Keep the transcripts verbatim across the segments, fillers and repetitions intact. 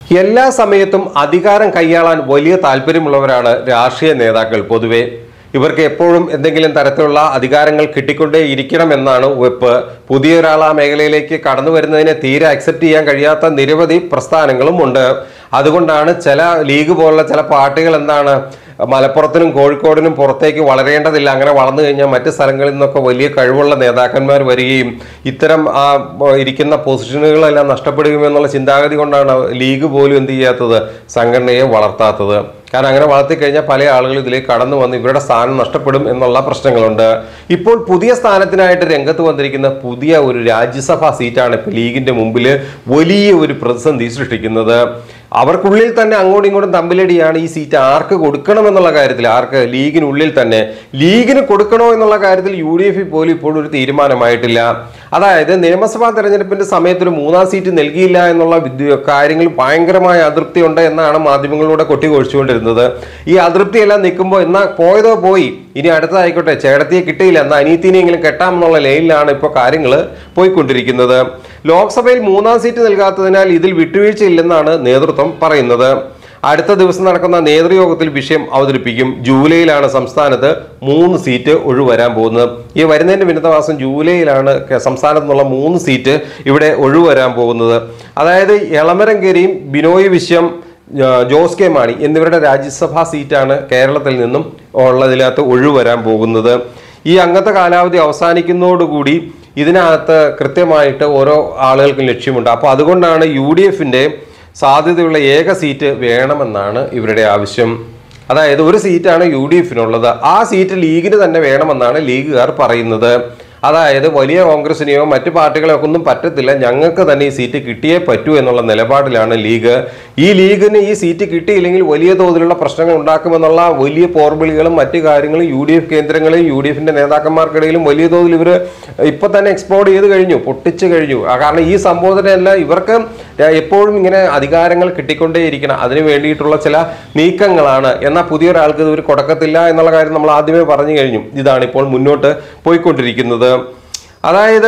എല്ലാ സമയത്തും അധികാരം കൈയാളാൻ വലിയ താല്പര്യമുള്ളവരാണ് രാഷ്ട്രീയ നേതാക്കൾ പൊതുവെ. ഇവർക്ക് എപ്പോഴും എന്തെങ്കിലും തരത്തിലുള്ള അധികാരങ്ങൾ കിട്ടിക്കൊണ്ടേ ഇരിക്കണം എന്നാണ് വെപ്പ്. പുതിയൊരാൾ ആ മേഖലയിലേക്ക് കടന്നു വരുന്നതിനെ തീരെ അക്സെപ്റ്റ് ചെയ്യാൻ കഴിയാത്ത നിരവധി പ്രസ്ഥാനങ്ങളും ഉണ്ട്. അതുകൊണ്ടാണ് ചില ലീഗ് പോലുള്ള ചില പാർട്ടികൾ എന്താണ് മലപ്പുറത്തിനും കോഴിക്കോടിനും പുറത്തേക്ക് വളരേണ്ടതില്ല, അങ്ങനെ വളർന്നു കഴിഞ്ഞാൽ മറ്റ് സ്ഥലങ്ങളിൽ നിന്നൊക്കെ വലിയ കഴിവുള്ള നേതാക്കന്മാർ വരികയും ഇത്തരം ആ ഇരിക്കുന്ന പൊസിഷനുകളെല്ലാം നഷ്ടപ്പെടുകയുമെന്നുള്ള ചിന്താഗതി കൊണ്ടാണ് ലീഗ് പോലും എന്ത് ചെയ്യാത്തത്, സംഘടനയെ വളർത്താത്തത്. കാരണം അങ്ങനെ വളർത്തിക്കഴിഞ്ഞാൽ പല ആളുകൾ ഇതിലേക്ക് കടന്നു വന്ന് ഇവരുടെ സ്ഥാനം നഷ്ടപ്പെടും എന്നുള്ള പ്രശ്നങ്ങളുണ്ട്. ഇപ്പോൾ പുതിയ സ്ഥാനത്തിനായിട്ട് രംഗത്ത് വന്നിരിക്കുന്ന പുതിയ ഒരു രാജ്യസഭാ സീറ്റാണ് ഇപ്പോൾ ലീഗിന്റെ മുമ്പിൽ വലിയ ഒരു പ്രതിസന്ധി സൃഷ്ടിക്കുന്നത്. അവർക്കുള്ളിൽ തന്നെ അങ്ങോട്ടും ഇങ്ങോട്ടും തമ്മിലടിയാണ് ഈ സീറ്റ് ആർക്ക് കൊടുക്കണം എന്നുള്ള കാര്യത്തിൽ. ആർക്ക്? ലീഗിനുള്ളിൽ തന്നെ. ലീഗിന് കൊടുക്കണോ എന്നുള്ള കാര്യത്തിൽ യു ഡി എഫിൽ പോലും ഇപ്പോൾ ഒരു തീരുമാനമായിട്ടില്ല. അതായത് നിയമസഭാ തെരഞ്ഞെടുപ്പിന്റെ സമയത്ത് ഒരു മൂന്നാം സീറ്റ് നൽകിയില്ല എന്നുള്ള കാര്യങ്ങൾ ഭയങ്കരമായ അതൃപ്തി ഉണ്ട് എന്നാണ് മാധ്യമങ്ങളിലൂടെ കൊട്ടിഘോഷിച്ചുകൊണ്ടിരുന്നത്. ഈ അതൃപ്തിയെല്ലാം നിൽക്കുമ്പോൾ എന്നാ പോയതോ പോയി, ഇനി അടുത്തതായിക്കോട്ടെ, ചേടത്തിയെ കിട്ടിയില്ല എന്നാൽ അനീത്തിനെങ്കിലും കെട്ടാമെന്നുള്ള ലൈനിലാണ് ഇപ്പോൾ കാര്യങ്ങൾ പോയിക്കൊണ്ടിരിക്കുന്നത്. ലോക്സഭയിൽ മൂന്നാം സീറ്റ് നൽകാത്തതിനാൽ ഇതിൽ വിട്ടുവീഴ്ചയില്ലെന്നാണ് നേതൃത്വം പറയുന്നത്. അടുത്ത ദിവസം നടക്കുന്ന നേതൃയോഗത്തിൽ വിഷയം അവതരിപ്പിക്കും. ജൂലൈയിലാണ് സംസ്ഥാനത്ത് മൂന്ന് സീറ്റ് ഒഴിവരാൻ പോകുന്നത്. ഈ വരുന്നതിന്റെ പിന്നത്തെ മാസം ജൂലൈയിലാണ് സംസ്ഥാനത്ത് നിന്നുള്ള മൂന്ന് സീറ്റ് ഇവിടെ ഒഴിവരാൻ പോകുന്നത്. അതായത് എളമരംകരയും ബിനോയ് വിശ്വം, ജോസ് കെ മാണി എന്നിവരുടെ രാജ്യസഭാ സീറ്റാണ് കേരളത്തിൽ നിന്നും ഉള്ളതിനകത്ത് ഒഴിവരാൻ പോകുന്നത്. ഈ അംഗത്വ കാലാവധി അവസാനിക്കുന്നതോടുകൂടി ഇതിനകത്ത് കൃത്യമായിട്ട് ഓരോ ആളുകൾക്കും ലക്ഷ്യമുണ്ട്. അപ്പോൾ അതുകൊണ്ടാണ് യു ഡി എഫിൻ്റെ സാധ്യതയുള്ള ഏക സീറ്റ് വേണമെന്നാണ് ഇവരുടെ ആവശ്യം. അതായത് ഒരു സീറ്റാണ് യു ഡി എഫിനുള്ളത്, ആ സീറ്റ് ലീഗിന് തന്നെ വേണമെന്നാണ് ലീഗുകാർ പറയുന്നത്. അതായത് വലിയ കോൺഗ്രസിനെയോ മറ്റു പാർട്ടികളെയോ ഒന്നും പറ്റത്തില്ല, ഞങ്ങൾക്ക് തന്നെ ഈ സീറ്റ് കിട്ടിയേ പറ്റൂ എന്നുള്ള നിലപാടിലാണ് ലീഗ്. ഈ ലീഗിന് ഈ സീറ്റ് കിട്ടിയില്ലെങ്കിൽ വലിയ തോതിലുള്ള പ്രശ്നങ്ങൾ ഉണ്ടാക്കുമെന്നുള്ള വലിയ പോർവിളികളും മറ്റു കാര്യങ്ങളും യു ഡി എഫ് കേന്ദ്രങ്ങളെയും യു ഡി എഫിന്റെ നേതാക്കന്മാർക്കിടയിലും വലിയ തോതിൽ ഇവർ ഇപ്പൊ തന്നെ എക്സ്പ്ലോർ ചെയ്ത് കഴിഞ്ഞു, പൊട്ടിച്ചു കഴിഞ്ഞു. കാരണം ഈ സംബോധനയല്ല, ഇവർക്ക് എപ്പോഴും ഇങ്ങനെ അധികാരങ്ങൾ കിട്ടിക്കൊണ്ടേയിരിക്കണം, അതിന് വേണ്ടിയിട്ടുള്ള ചില നീക്കങ്ങളാണ്. എന്നാൽ പുതിയൊരാൾക്ക് ഇത് ഒരു കൊടുക്കത്തില്ല എന്നുള്ള കാര്യം നമ്മൾ ആദ്യമേ പറഞ്ഞു കഴിഞ്ഞു. ഇതാണ് ഇപ്പോൾ മുന്നോട്ട് പോയിക്കൊണ്ടിരിക്കുന്നത്. അതായത്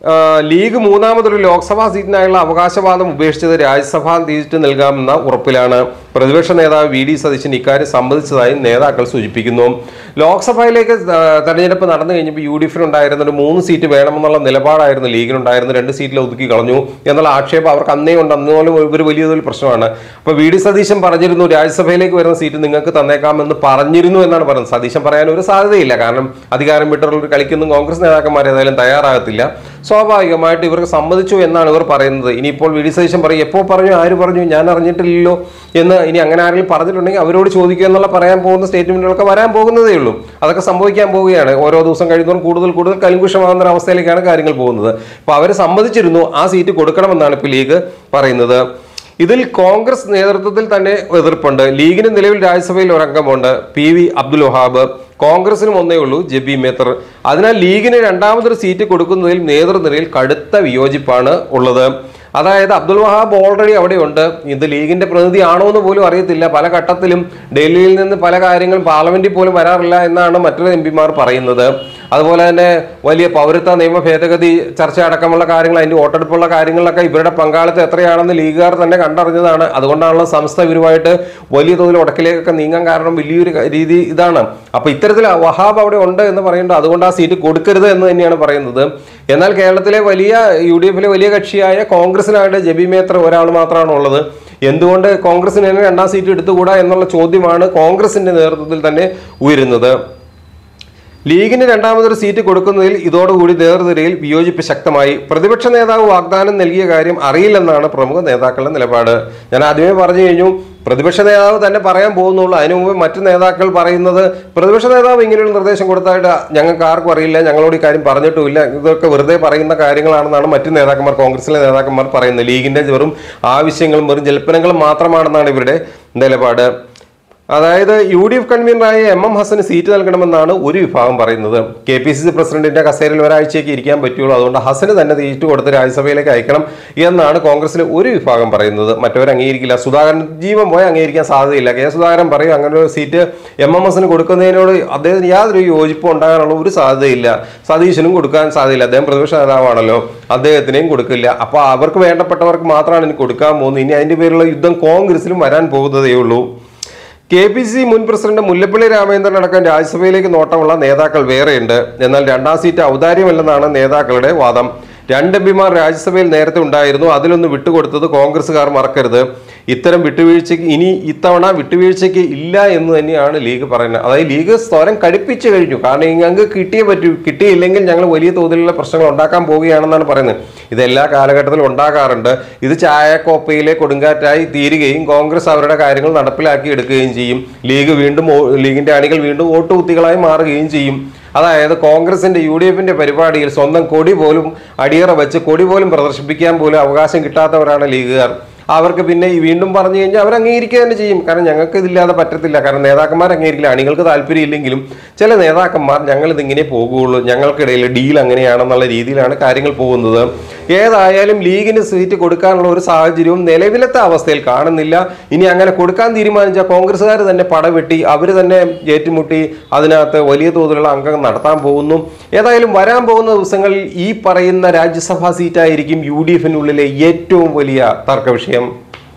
ലീഗ് മൂന്നാമതൊരു ലോക്സഭാ സീറ്റിനായുള്ള അവകാശവാദം ഉപേക്ഷിച്ചത് രാജ്യസഭാ സീറ്റ് നൽകാമെന്ന ഉറപ്പിലാണ്. പ്രതിപക്ഷ നേതാവ് വി ഡി സതീശൻ ഇക്കാര്യം സമ്മതിച്ചതായി നേതാക്കൾ സൂചിപ്പിക്കുന്നു. ലോക്സഭയിലേക്ക് തെരഞ്ഞെടുപ്പ് നടന്നു കഴിഞ്ഞപ്പോൾ യു ഡി എഫിനുണ്ടായിരുന്ന ഒരു മൂന്ന് സീറ്റ് വേണമെന്നുള്ള നിലപാടായിരുന്നു ലീഗിനുണ്ടായിരുന്നത്. രണ്ട് സീറ്റിൽ ഒതുക്കി കളഞ്ഞു എന്നുള്ള ആക്ഷേപം അവർക്ക് അന്നേ ഉണ്ട്. അന്നുപോലെ ഒരു വലിയ ഒരു പ്രശ്നമാണ്. അപ്പോൾ വി ഡി സതീശൻ പറഞ്ഞിരുന്നു രാജ്യസഭയിലേക്ക് വരുന്ന സീറ്റ് നിങ്ങൾക്ക് തന്നേക്കാമെന്ന് പറഞ്ഞിരുന്നു എന്നാണ് പറയുന്നത്. സതീശൻ പറയാൻ ഒരു സാധ്യതയില്ല, കാരണം അധികാരം വിട്ടുള്ള ഒരു കളിക്കൊന്നും കോൺഗ്രസ് നേതാക്കന്മാർ ഏതായാലും തയ്യാറാകത്തില്ല. സ്വാഭാവികമായിട്ട് ഇവർക്ക് സമ്മതിച്ചു എന്നാണ് ഇവർ പറയുന്നത്. ഇനിയിപ്പോൾ വി ഡി സതീശൻ പറയും, എപ്പോൾ പറഞ്ഞു, ആര് പറഞ്ഞു, ഞാൻ അറിഞ്ഞിട്ടില്ലല്ലോ എന്ന് ഇനി അങ്ങനെ ആരെങ്കിലും പറഞ്ഞിട്ടുണ്ടെങ്കിൽ അവരോട് ചോദിക്കുക എന്നുള്ള പറയാൻ പോകുന്ന സ്റ്റേറ്റ്മെന്റുകളൊക്കെ വരാൻ പോകുന്നതേ ഉള്ളൂ. അതൊക്കെ സംഭവിക്കാൻ പോവുകയാണ്. ഓരോ ദിവസം കഴിയുന്നതും കൂടുതൽ കൂടുതൽ കലിങ്കുഷമാകുന്ന ഒരു അവസ്ഥയിലേക്കാണ് കാര്യങ്ങൾ പോകുന്നത്. അപ്പോൾ അവർ സമ്മതിച്ചിരുന്നു, ആ സീറ്റ് കൊടുക്കണമെന്നാണ് ഇപ്പോൾ ലീഗ് പറയുന്നത്. ഇതിൽ കോൺഗ്രസ് നേതൃത്വത്തിൽ തന്നെ എതിർപ്പുണ്ട്. ലീഗിന് നിലവിൽ രാജ്യസഭയിൽ ഒരംഗമുണ്ട്, പി വി അബ്ദുൽ വഹാബ്. കോൺഗ്രസിനും ഒന്നേ ഉള്ളൂ, ജെബി മേത്തർ. അതിനാൽ ലീഗിന് രണ്ടാമതൊരു സീറ്റ് കൊടുക്കുന്നതിൽ നേതൃനിരയിൽ കടുത്ത വിയോജിപ്പാണ് ഉള്ളത്. അതായത് അബ്ദുൽ വഹാബ് ഓൾറെഡി അവിടെയുണ്ട്. ഇത് ലീഗിന്റെ പ്രതിനിധി ആണോ എന്ന് പോലും അറിയത്തില്ല. പല ഘട്ടത്തിലും ഡൽഹിയിൽ നിന്ന് പല കാര്യങ്ങളും പാർലമെന്റിൽ പോലും വരാറില്ല എന്നാണ് മറ്റുള്ള എം പിമാർ പറയുന്നത്. അതുപോലെ തന്നെ വലിയ പൗരത്വ നിയമ ഭേദഗതി ചർച്ച അടക്കമുള്ള കാര്യങ്ങൾ, അതിന്റെ വോട്ടെടുപ്പുള്ള കാര്യങ്ങളിലൊക്കെ ഇവരുടെ പങ്കാളിത്തം എത്രയാണെന്ന് ലീഗുകാർ തന്നെ കണ്ടറിഞ്ഞതാണ്. അതുകൊണ്ടാണല്ലോ സംസ്ഥ ഇവരുമായിട്ട് വലിയ തോതിൽ ഉടക്കിലേക്കൊക്കെ നീങ്ങാൻ കാരണം വലിയൊരു രീതി ഇതാണ്. അപ്പൊ ഇത്തരത്തിൽ വഹാബ് അവിടെ ഉണ്ട് എന്ന് പറയുന്നത്, അതുകൊണ്ട് ആ സീറ്റ് കൊടുക്കരുത് എന്ന് തന്നെയാണ് പറയുന്നത്. എന്നാൽ കേരളത്തിലെ വലിയ യു ഡി എഫിലെ വലിയ കക്ഷിയായ കോൺഗ്രസിനായിട്ട് ജെബി മേത്തർ ഒരാൾ മാത്രമാണ് ഉള്ളത്. എന്തുകൊണ്ട് കോൺഗ്രസിന് തന്നെ രണ്ടാം സീറ്റ് എടുത്തുകൂടാ എന്നുള്ള ചോദ്യമാണ് കോൺഗ്രസിന്റെ നേതൃത്വത്തിൽ തന്നെ ഉയരുന്നത്. ലീഗിന് രണ്ടാമതൊരു സീറ്റ് കൊടുക്കുന്നതിൽ ഇതോടുകൂടി നേതൃനിരയിൽ വിയോജിപ്പ് ശക്തമായി. പ്രതിപക്ഷ നേതാവ് വാഗ്ദാനം നൽകിയ കാര്യം അറിയില്ലെന്നാണ് പ്രമുഖ നേതാക്കളുടെ നിലപാട്. ഞാൻ ആദ്യമേ പറഞ്ഞു കഴിഞ്ഞു, പ്രതിപക്ഷ നേതാവ് തന്നെ പറയാൻ പോകുന്നുള്ളൂ. അതിനു മുമ്പ് മറ്റു നേതാക്കൾ പറയുന്നത് പ്രതിപക്ഷ നേതാവ് ഇങ്ങനെയൊരു നിർദ്ദേശം കൊടുത്തായിട്ട് ഞങ്ങൾക്ക് ആർക്കും അറിയില്ല, ഞങ്ങളോട് ഈ കാര്യം പറഞ്ഞിട്ടുമില്ല, ഇതൊക്കെ വെറുതെ പറയുന്ന കാര്യങ്ങളാണെന്നാണ് മറ്റു നേതാക്കന്മാർ, കോൺഗ്രസിലെ നേതാക്കന്മാർ പറയുന്നത്. ലീഗിന്റെ വെറും ആവശ്യങ്ങളും വെറും ജൽപ്പനങ്ങളും മാത്രമാണെന്നാണ് ഇവരുടെ നിലപാട്. അതായത് യു ഡി എഫ് കൺവീനറായ എം എം ഹസന് സീറ്റ് നൽകണമെന്നാണ് ഒരു വിഭാഗം പറയുന്നത്. കെ പി സി സി പ്രസിഡന്റിന്റെ കസേരയിൽ ഒരാഴ്ചയ്ക്ക് ഇരിക്കാൻ പറ്റുള്ളൂ, അതുകൊണ്ട് ഹസന് തന്നെ സീറ്റ് കൊടുത്ത് രാജ്യസഭയിലേക്ക് അയക്കണം എന്നാണ് കോൺഗ്രസിലെ ഒരു വിഭാഗം പറയുന്നത്. മറ്റവർ അംഗീകരിക്കില്ല. സുധാകരൻ ജീവൻ പോയി അംഗീകരിക്കാൻ സാധ്യതയില്ല. കെ സുധാകരൻ പറയും അങ്ങനെ ഒരു സീറ്റ് എം എം ഹസന് കൊടുക്കുന്നതിനോട് അദ്ദേഹത്തിന് യാതൊരു യോജിപ്പും ഉണ്ടാകാനുള്ള ഒരു സാധ്യതയില്ല. സതീശനും കൊടുക്കാൻ സാധ്യതയില്ല, അദ്ദേഹം പ്രതിപക്ഷ നേതാവാണല്ലോ, അദ്ദേഹത്തിനെയും കൊടുക്കില്ല. അപ്പോൾ അവർക്ക് വേണ്ടപ്പെട്ടവർക്ക് മാത്രമാണ് ഇനി കൊടുക്കാൻ പോകുന്നത്. ഇനി അതിന്റെ പേരിലുള്ള യുദ്ധം കോൺഗ്രസിലും വരാൻ പോകുന്നതേ ഉള്ളൂ. കെ പി സി മുൻ പ്രസിഡന്റ് മുല്ലപ്പള്ളി രാമചന്ദ്രൻ അടക്കം രാജ്യസഭയിലേക്ക് നോട്ടമുള്ള നേതാക്കൾ വേറെയുണ്ട്. എന്നാൽ രണ്ടാം സീറ്റ് ഔദാര്യമല്ലെന്നാണ് നേതാക്കളുടെ വാദം. രണ്ട് എം പിമാർ രാജ്യസഭയിൽ നേരത്തെ ഉണ്ടായിരുന്നു, അതിലൊന്ന് വിട്ടുകൊടുത്തത് കോൺഗ്രസ്സുകാർ മറക്കരുത്. ഇത്തരം വിട്ടുവീഴ്ചയ്ക്ക് ഇനി ഇത്തവണ വിട്ടുവീഴ്ചയ്ക്ക് ഇല്ല എന്ന് തന്നെയാണ് ലീഗ് പറയുന്നത്. അതായത് ലീഗ് സ്വരം കടുപ്പിച്ചു കഴിഞ്ഞു. കാരണം ഞങ്ങൾക്ക് കിട്ടിയേ പറ്റൂ, കിട്ടിയില്ലെങ്കിൽ ഞങ്ങൾ വലിയ തോതിലുള്ള പ്രശ്നങ്ങൾ ഉണ്ടാക്കാൻ പോവുകയാണെന്നാണ് പറയുന്നത്. ഇതെല്ലാ കാലഘട്ടത്തിലും ഉണ്ടാകാറുണ്ട്. ഇത് ചായക്കോപ്പയിലെ കൊടുങ്കാറ്റായി തീരുകയും കോൺഗ്രസ് അവരുടെ കാര്യങ്ങൾ നടപ്പിലാക്കി എടുക്കുകയും ചെയ്യും. ലീഗ് വീണ്ടും ലീഗിന്റെ അണികൾ വീണ്ടും വോട്ടുകുത്തികളായി മാറുകയും ചെയ്യും. അതായത് കോൺഗ്രസിന്റെ യു ഡി എഫിന്റെ പരിപാടിയിൽ സ്വന്തം കൊടി പോലും അടിയറ വെച്ച് കൊടി പോലും പ്രദർശിപ്പിക്കാൻ പോലും അവകാശം കിട്ടാത്തവരാണ് ലീഗുകാർ. അവർക്ക് പിന്നെ ഈ വീണ്ടും പറഞ്ഞു കഴിഞ്ഞാൽ അവർ അംഗീകരിക്കുക തന്നെ ചെയ്യും. കാരണം ഞങ്ങൾക്ക് ഇതില്ലാതെ പറ്റത്തില്ല. കാരണം നേതാക്കന്മാർ അംഗീകരിക്കില്ല. അണികൾക്ക് താല്പര്യം ഇല്ലെങ്കിലും ചില നേതാക്കന്മാർ ഞങ്ങൾ ഇതിങ്ങനെ പോകുകയുള്ളൂ, ഞങ്ങൾക്കിടയിൽ ഡീൽ അങ്ങനെയാണെന്നുള്ള രീതിയിലാണ് കാര്യങ്ങൾ പോകുന്നത്. ഏതായാലും ലീഗിന് സീറ്റ് കൊടുക്കാനുള്ള ഒരു സാഹചര്യവും നിലവിലത്തെ അവസ്ഥയിൽ കാണുന്നില്ല. ഇനി അങ്ങനെ കൊടുക്കാൻ തീരുമാനിച്ച കോൺഗ്രസ്സുകാർ തന്നെ പടവെട്ടി അവർ തന്നെ ഏറ്റുമുട്ടി അതിനകത്ത് വലിയ തോതിലുള്ള അംഗം നടത്താൻ പോകുന്നു. ഏതായാലും വരാൻ പോകുന്ന ദിവസങ്ങളിൽ ഈ പറയുന്ന രാജ്യസഭാ സീറ്റായിരിക്കും യു ഡി എഫിനുള്ളിലെ ഏറ്റവും വലിയ തർക്ക വിഷയം.